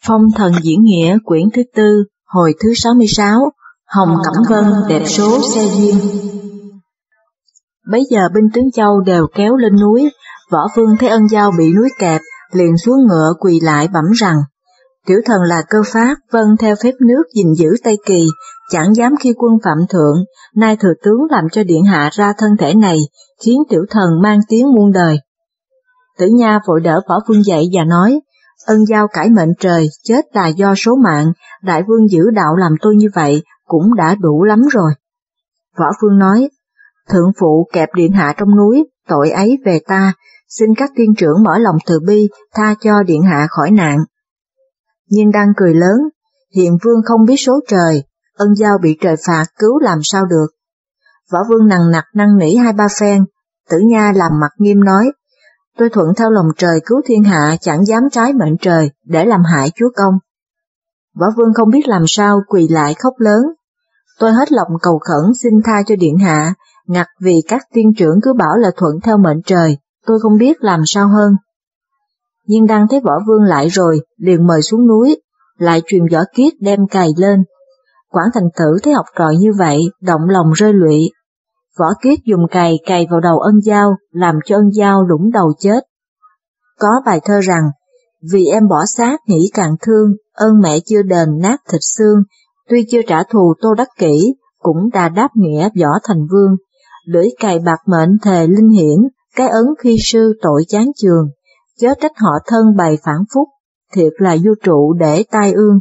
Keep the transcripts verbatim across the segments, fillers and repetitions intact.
Phong thần diễn nghĩa quyển thứ tư, hồi thứ sáu mươi sáu, Hồng Cẩm Vân đẹp số xe duyên. Bấy giờ binh tướng Châu đều kéo lên núi, Võ Vương thấy Ân Dao bị núi kẹp, liền xuống ngựa quỳ lại bẩm rằng: Tiểu thần là Cơ Phát, vâng theo phép nước gìn giữ Tây Kỳ, chẳng dám khi quân phạm thượng, nay thừa tướng làm cho điện hạ ra thân thể này, khiến tiểu thần mang tiếng muôn đời. Tử Nha vội đỡ Võ Vương dậy và nói: Ân Dao cải mệnh trời, chết là do số mạng, đại vương giữ đạo làm tôi như vậy cũng đã đủ lắm rồi. Võ Vương nói: Thượng phụ kẹp điện hạ trong núi, tội ấy về ta, xin các tiên trưởng mở lòng từ bi, tha cho điện hạ khỏi nạn. Nhiên Đăng cười lớn: Hiền vương không biết số trời, Ân Dao bị trời phạt cứu làm sao được. Võ Vương nằng nặc năn nỉ hai ba phen, Tử Nha làm mặt nghiêm nói: Tôi thuận theo lòng trời cứu thiên hạ, chẳng dám trái mệnh trời để làm hại chúa công. Võ Vương không biết làm sao, quỳ lại khóc lớn: Tôi hết lòng cầu khẩn xin tha cho điện hạ, ngặt vì các tiên trưởng cứ bảo là thuận theo mệnh trời, tôi không biết làm sao hơn. Nhiên Đăng thấy Võ Vương lại rồi, liền mời xuống núi, lại truyền Võ Kiết đem cày lên. Quảng Thành Tử thấy học trò như vậy, động lòng rơi lụy. Võ Kiết dùng cày cày vào đầu Ân Dao, làm cho Ân Dao lũng đầu chết. Có bài thơ rằng: Vì em bỏ xác nghĩ càng thương, ơn mẹ chưa đền nát thịt xương, tuy chưa trả thù Tô Đắc Kỷ, cũng đã đáp nghĩa Võ Thành Vương. Lưỡi cày bạc mệnh thề linh hiển, cái ấn khi sư tội chán chường, chớ trách họ thân bày phản phúc, thiệt là vua trụ để tai ương.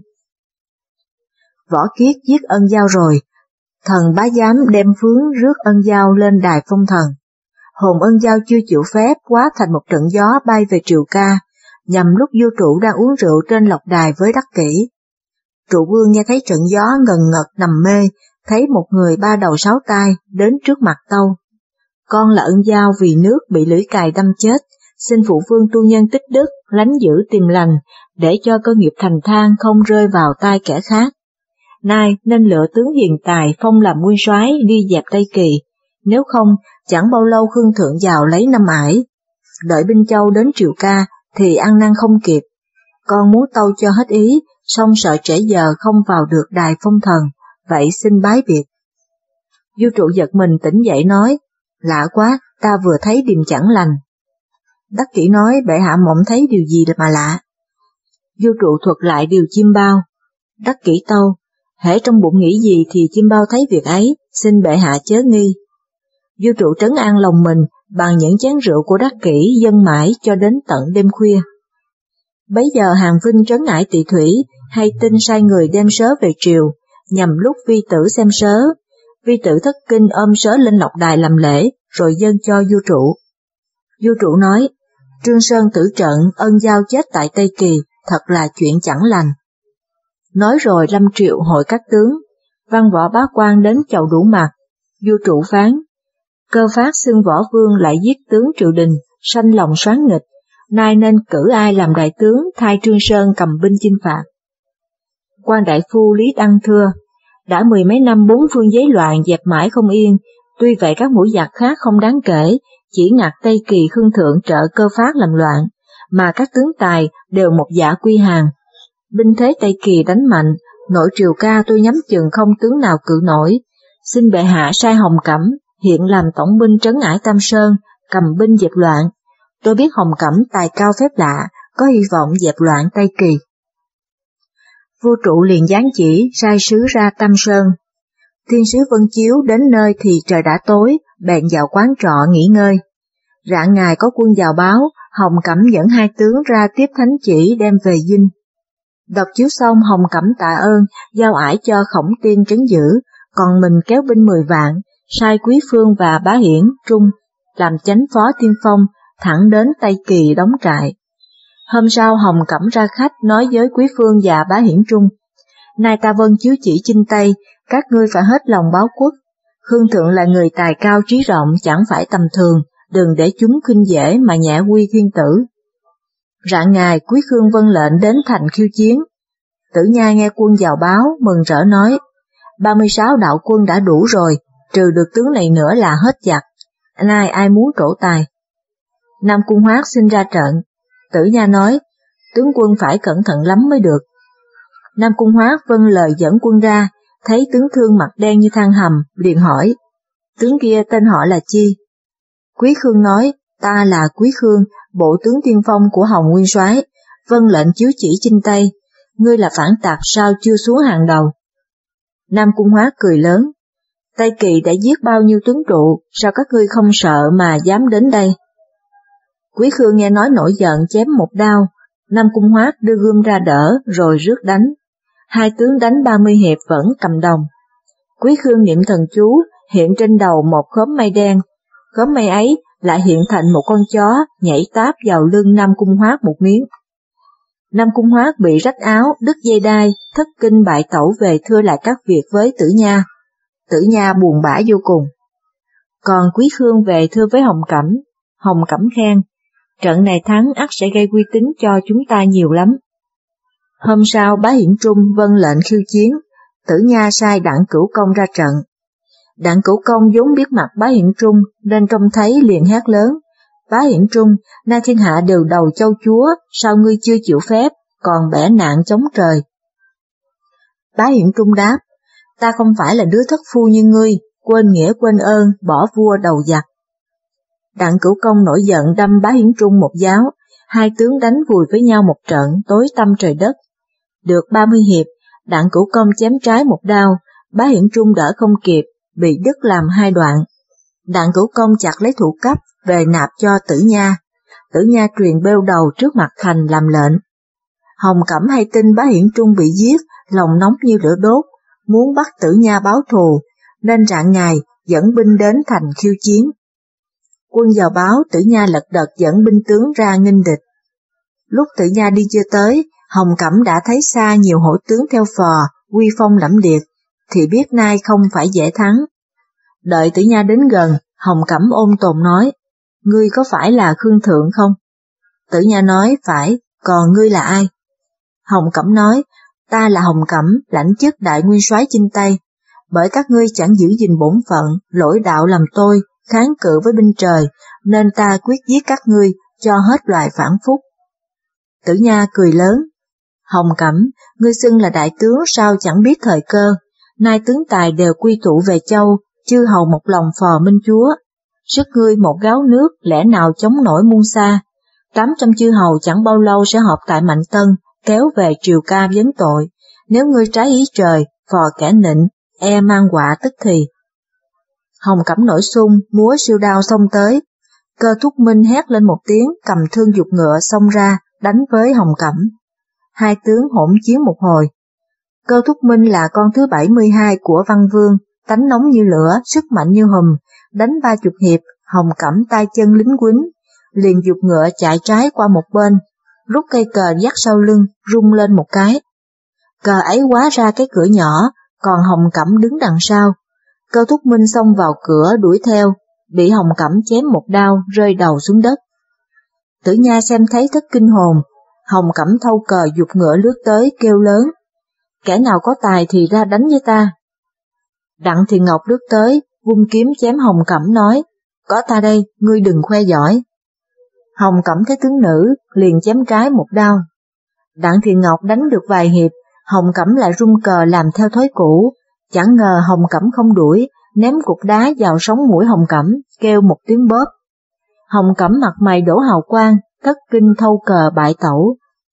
Võ Kiết giết Ân Dao rồi, thần bá giám đem phướng rước Ân Dao lên đài phong thần. Hồn Ân Dao chưa chịu phép hóa thành một trận gió bay về Triều Ca, nhằm lúc vua trụ đang uống rượu trên lộc đài với Đắc Kỷ. Trụ vương nghe thấy trận gió ngần ngật nằm mê, thấy một người ba đầu sáu tai đến trước mặt tâu: Con là Ân Dao vì nước bị lưỡi cày đâm chết, xin phụ vương tu nhân tích đức, lánh giữ tìm lành, để cho cơ nghiệp thành thang không rơi vào tay kẻ khác. Nay nên lựa tướng hiền tài phong làm nguyên soái đi dẹp Tây Kỳ, nếu không chẳng bao lâu Khương Thượng vào lấy năm ải. Đợi binh Châu đến Triều Ca thì ăn năn không kịp. Con muốn tâu cho hết ý, song sợ trễ giờ không vào được đài phong thần, vậy xin bái biệt. Vua trụ giật mình tỉnh dậy nói: Lạ quá, ta vừa thấy điềm chẳng lành. Đắc Kỷ nói: Bệ hạ mộng thấy điều gì mà lạ? Vua trụ thuật lại điều chim bao. Đắc Kỷ tâu: Hễ trong bụng nghĩ gì thì chim bao thấy việc ấy, xin bệ hạ chớ nghi. Vua trụ trấn an lòng mình bằng những chén rượu của Đắc Kỷ dâng mãi cho đến tận đêm khuya. Bấy giờ Hàn Vinh trấn ải Tỵ Thủy hay tin sai người đem sớ về triều, nhằm lúc vi tử xem sớ. Vi tử thất kinh ôm sớ lên lộc đài làm lễ, rồi dâng cho vua trụ. Vua trụ nói: Trương Sơn tử trận, Ân Dao chết tại Tây Kỳ, thật là chuyện chẳng lành. Nói rồi lâm triệu hội các tướng, văn võ bá quan đến chầu đủ mặt. Vua trụ phán: Cơ Phát xưng Võ Vương lại giết tướng triều đình, sanh lòng soán nghịch, nay nên cử ai làm đại tướng thay Trương Sơn cầm binh chinh phạt. Quan đại phu Lý Đăng thưa: Đã mười mấy năm bốn phương giấy loạn dẹp mãi không yên, tuy vậy các mũi giặc khác không đáng kể, chỉ ngặt Tây Kỳ Khương Thượng trợ Cơ Phát làm loạn, mà các tướng tài đều một dạ quy hàng. Binh thế Tây Kỳ đánh mạnh, nội Triều Ca tôi nhắm chừng không tướng nào cự nổi, xin bệ hạ sai Hồng Cẩm hiện làm tổng binh trấn ải Tam Sơn, cầm binh dẹp loạn. Tôi biết Hồng Cẩm tài cao phép lạ, có hy vọng dẹp loạn Tây Kỳ. Vua trụ liền giáng chỉ sai sứ ra Tam Sơn. Thiên sứ Vân Chiếu đến nơi thì trời đã tối, bèn vào quán trọ nghỉ ngơi. Rạng ngày có quân vào báo, Hồng Cẩm dẫn hai tướng ra tiếp thánh chỉ đem về dinh. Đọc chiếu xong, Hồng Cẩm tạ ơn, giao ải cho Khổng Tiên trấn giữ, còn mình kéo binh mười vạn, sai Quý Phương và Bá Hiển, Trung làm chánh phó tiên phong, thẳng đến Tây Kỳ đóng trại. Hôm sau Hồng Cẩm ra khách nói với Quý Phương và Bá Hiển Trung: Nay ta vâng chiếu chỉ chinh Tây, các ngươi phải hết lòng báo quốc. Khương Thượng là người tài cao trí rộng, chẳng phải tầm thường, đừng để chúng khinh dễ mà nhẹ quy thiên tử. Rạng ngày Quý Khương vâng lệnh đến thành khiêu chiến. Tử Nha nghe quân vào báo, mừng rỡ nói: ba mươi sáu đạo quân đã đủ rồi, trừ được tướng này nữa là hết giặc. Nay ai muốn trổ tài? Nam Cung Hoát xin ra trận. Tử Nha nói: tướng quân phải cẩn thận lắm mới được, Nam Cung Hoát vâng lời dẫn quân ra, thấy tướng Thương mặt đen như than hầm, liền hỏi, tướng kia tên họ là chi? Quý Khương nói, ta là Quý Khương, bộ tướng tiên phong của Hồng Nguyên Soái, vâng lệnh chiếu chỉ chinh Tây, ngươi là phản tặc sao chưa xuống hàng đầu? Nam Cung Hoát cười lớn, Tây Kỳ đã giết bao nhiêu tướng trụ, sao các ngươi không sợ mà dám đến đây? Quý Khương nghe nói nổi giận chém một đao, Nam Cung Hoát đưa gươm ra đỡ rồi rước đánh. Hai tướng đánh ba mươi hiệp vẫn cầm đồng. Quý Khương niệm thần chú, hiện trên đầu một khóm mây đen, khóm mây ấy lại hiện thành một con chó nhảy táp vào lưng Nam Cung Hoát một miếng. Nam Cung Hoát bị rách áo, đứt dây đai, thất kinh bại tẩu về thưa lại các việc với Tử Nha. Tử Nha buồn bã vô cùng. Còn Quý Khương về thưa với Hồng Cẩm, Hồng Cẩm khen, trận này thắng ắt sẽ gây uy tín cho chúng ta nhiều lắm. Hôm sau Bá Hiển Trung vâng lệnh khiêu chiến, Tử Nha sai Đặng Cửu Công ra trận. Đặng Cửu Công vốn biết mặt Bá Hiển Trung nên trông thấy liền hét lớn, Bá Hiển Trung, nay thiên hạ đều đầu châu chúa, sao ngươi chưa chịu phép, còn bẻ nạn chống trời? Bá Hiển Trung đáp, ta không phải là đứa thất phu như ngươi, quên nghĩa quên ơn, bỏ vua đầu giặc. Đặng Cửu Công nổi giận đâm Bá Hiển Trung một giáo, hai tướng đánh vùi với nhau một trận tối tăm trời đất. Được ba mươi hiệp, Đặng Cửu Công chém trái một đao, Bá Hiển Trung đỡ không kịp, bị đứt làm hai đoạn. Đặng Cửu Công chặt lấy thủ cấp về nạp cho Tử Nha. Tử Nha truyền bêu đầu trước mặt thành làm lệnh. Hồng Cẩm hay tin Bá Hiển Trung bị giết, lòng nóng như lửa đốt, muốn bắt Tử Nha báo thù, nên rạng ngày dẫn binh đến thành khiêu chiến. Quân vào báo Tử Nha lật đật dẫn binh tướng ra nghênh địch. Lúc Tử Nha đi chưa tới, Hồng Cẩm đã thấy xa nhiều hổ tướng theo phò, uy phong lẫm liệt, thì biết nay không phải dễ thắng. Đợi Tử Nha đến gần, Hồng Cẩm ôm tồn nói, ngươi có phải là Khương Thượng không? Tử Nha nói, phải, còn ngươi là ai? Hồng Cẩm nói, ta là Hồng Cẩm, lãnh chức đại nguyên soái chinh Tây, bởi các ngươi chẳng giữ gìn bổn phận, lỗi đạo làm tôi, kháng cự với binh trời, nên ta quyết giết các ngươi, cho hết loài phản phúc. Tử Nha cười lớn, Hồng Cẩm, ngươi xưng là đại tướng sao chẳng biết thời cơ, nay tướng tài đều quy tụ về châu, chư hầu một lòng phò minh chúa, sức ngươi một gáo nước lẽ nào chống nổi muôn xa, tám trăm chư hầu chẳng bao lâu sẽ họp tại Mạnh Tân, kéo về triều ca vấn tội, nếu ngươi trái ý trời, phò kẻ nịnh, e mang họa tức thì. Hồng Cẩm nổi xung, múa siêu đao xông tới, Cơ Thúc Minh hét lên một tiếng, cầm thương giục ngựa xông ra, đánh với Hồng Cẩm. Hai tướng hỗn chiến một hồi. Cơ Thúc Minh là con thứ bảy mươi hai của Văn Vương, tánh nóng như lửa, sức mạnh như hùm, đánh ba chục hiệp, Hồng Cẩm tay chân lính quýnh, liền giục ngựa chạy trái qua một bên, rút cây cờ dắt sau lưng, rung lên một cái. Cờ ấy hóa ra cái cửa nhỏ, còn Hồng Cẩm đứng đằng sau. Cơ Thúc Minh xông vào cửa đuổi theo, bị Hồng Cẩm chém một đao rơi đầu xuống đất. Tử Nha xem thấy thất kinh hồn, Hồng Cẩm thâu cờ giục ngựa lướt tới kêu lớn, kẻ nào có tài thì ra đánh với ta. Đặng Thiện Ngọc lướt tới, vung kiếm chém Hồng Cẩm nói, có ta đây, ngươi đừng khoe giỏi. Hồng Cẩm thấy tướng nữ, liền chém trái một đao. Đặng Thiện Ngọc đánh được vài hiệp, Hồng Cẩm lại rung cờ làm theo thói cũ, chẳng ngờ Hồng Cẩm không đuổi, ném cục đá vào sống mũi Hồng Cẩm, kêu một tiếng bóp. Hồng Cẩm mặt mày đổ hào quang, thất kinh thâu cờ bại tẩu.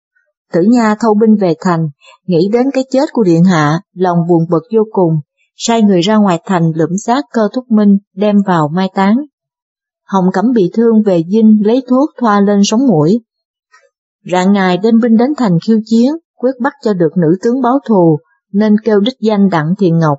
Tử Nha thâu binh về thành, nghĩ đến cái chết của điện hạ, lòng buồn bực vô cùng, sai người ra ngoài thành lụm xác Cơ Thúc Minh đem vào mai táng. Hồng Cẩm bị thương về dinh lấy thuốc thoa lên sống mũi. Rạng ngày đem binh đến thành khiêu chiến, quyết bắt cho được nữ tướng báo thù, nên kêu đích danh Đặng Thiện Ngọc.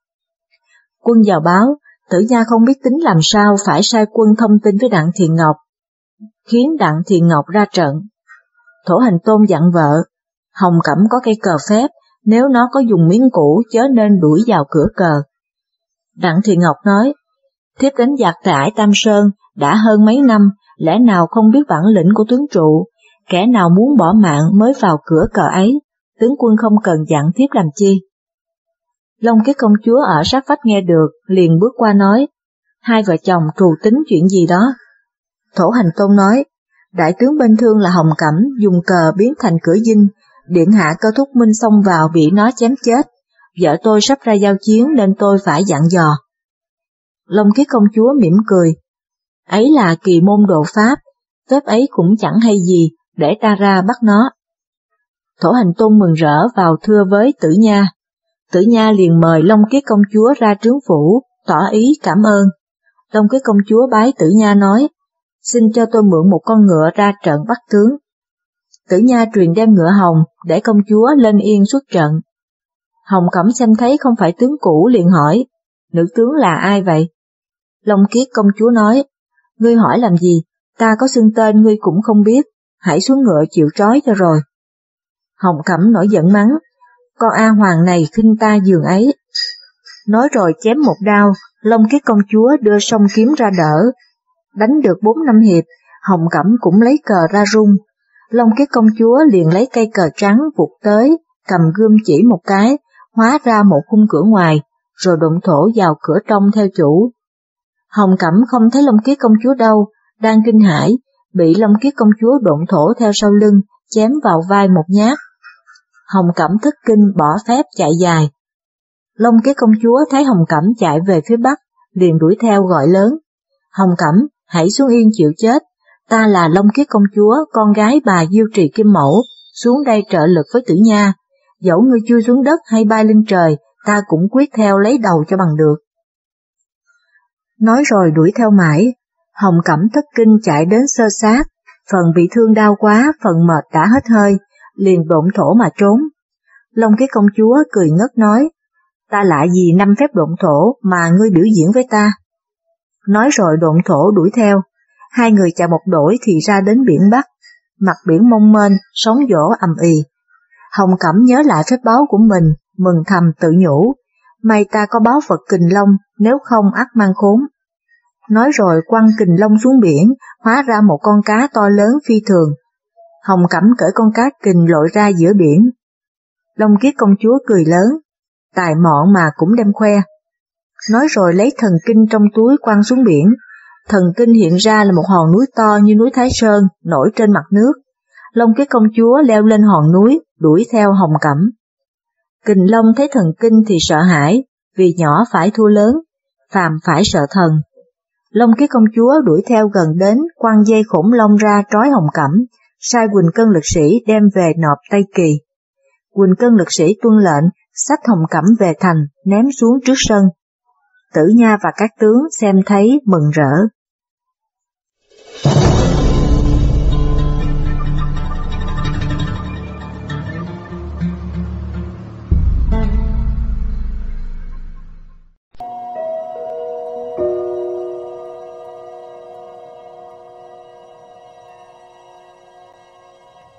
Quân vào báo, Tử Nha không biết tính làm sao phải sai quân thông tin với Đặng Thiện Ngọc, khiến Đặng Thiện Ngọc ra trận. Thổ Hành Tôn dặn vợ, Hồng Cẩm có cây cờ phép, nếu nó có dùng miếng cũ chớ nên đuổi vào cửa cờ. Đặng Thiện Ngọc nói, thiếp đánh giặc tại ải Tam Sơn đã hơn mấy năm, lẽ nào không biết bản lĩnh của tướng trụ, kẻ nào muốn bỏ mạng mới vào cửa cờ ấy, tướng quân không cần dặn thiếp làm chi. Long Kiết công chúa ở sát vách nghe được, liền bước qua nói, hai vợ chồng trù tính chuyện gì đó. Thổ Hành Tôn nói, đại tướng bên thương là Hồng Cẩm dùng cờ biến thành cửa dinh, Điện hạ Cơ Thúc Minh xông vào bị nó chém chết, vợ tôi sắp ra giao chiến nên tôi phải dặn dò. Long Kiết công chúa mỉm cười, ấy là kỳ môn độ pháp, phép ấy cũng chẳng hay gì, để ta ra bắt nó. Thổ Hành Tôn mừng rỡ vào thưa với Tử Nha. Tử Nha liền mời Long Kiết công chúa ra trướng phủ, tỏ ý cảm ơn. Long Kiết công chúa bái Tử Nha nói, xin cho tôi mượn một con ngựa ra trận bắt tướng. Tử Nha truyền đem ngựa hồng để công chúa lên yên xuất trận. Hồng Cẩm xem thấy không phải tướng cũ liền hỏi, nữ tướng là ai vậy? Long Kiết công chúa nói, ngươi hỏi làm gì, ta có xưng tên ngươi cũng không biết, hãy xuống ngựa chịu trói cho rồi. Hồng Cẩm nổi giận mắng, con A Hoàng này khinh ta giường ấy. Nói rồi chém một đao, Long Kiết công chúa đưa song kiếm ra đỡ. Đánh được bốn năm hiệp, Hồng Cẩm cũng lấy cờ ra rung. Long Kiết công chúa liền lấy cây cờ trắng vụt tới, cầm gươm chỉ một cái, hóa ra một khung cửa ngoài, rồi độn thổ vào cửa trong theo chủ. Hồng Cẩm không thấy Long Kiết công chúa đâu, đang kinh hãi, bị Long Kiết công chúa độn thổ theo sau lưng, chém vào vai một nhát. Hồng Cẩm thất kinh bỏ phép chạy dài. Long Kiết công chúa thấy Hồng Cẩm chạy về phía bắc, liền đuổi theo gọi lớn, Hồng Cẩm, hãy xuống yên chịu chết, ta là Long Kiết công chúa, con gái bà Diêu Trì Kim Mẫu, xuống đây trợ lực với Tử Nha, dẫu ngươi chui xuống đất hay bay lên trời, ta cũng quyết theo lấy đầu cho bằng được. Nói rồi đuổi theo mãi, Hồng Cẩm thất kinh chạy đến sơ sát, phần bị thương đau quá, phần mệt đã hết hơi, liền độn thổ mà trốn. Long Kiết công chúa cười ngất nói, ta lạ gì năm phép độn thổ mà ngươi biểu diễn với ta. Nói rồi độn thổ đuổi theo, hai người chạy một đổi thì ra đến biển Bắc, mặt biển mông mênh, sóng vỗ ầm ì. Hồng Cẩm nhớ lại phép báo của mình, mừng thầm tự nhủ, may ta có báo Phật Kình Long, nếu không ắt mang khốn. Nói rồi quăng Kình Long xuống biển, hóa ra một con cá to lớn phi thường. Hồng Cẩm cởi con cá kình lội ra giữa biển. Long Kiết công chúa cười lớn, tài mọn mà cũng đem khoe. Nói rồi lấy thần kinh trong túi quăng xuống biển. Thần kinh hiện ra là một hòn núi to như núi Thái Sơn, nổi trên mặt nước. Long Kiết công chúa leo lên hòn núi, đuổi theo Hồng Cẩm. Kình Long thấy thần kinh thì sợ hãi, vì nhỏ phải thua lớn, phàm phải sợ thần. Long Kiết công chúa đuổi theo gần đến, quăng dây khủng long ra trói Hồng Cẩm, sai Quỳnh Cân lực sĩ đem về nộp Tây Kỳ. Quỳnh Cân lực sĩ tuân lệnh, xách Hồng Cẩm về thành, ném xuống trước sân. Tử Nha và các tướng xem thấy mừng rỡ.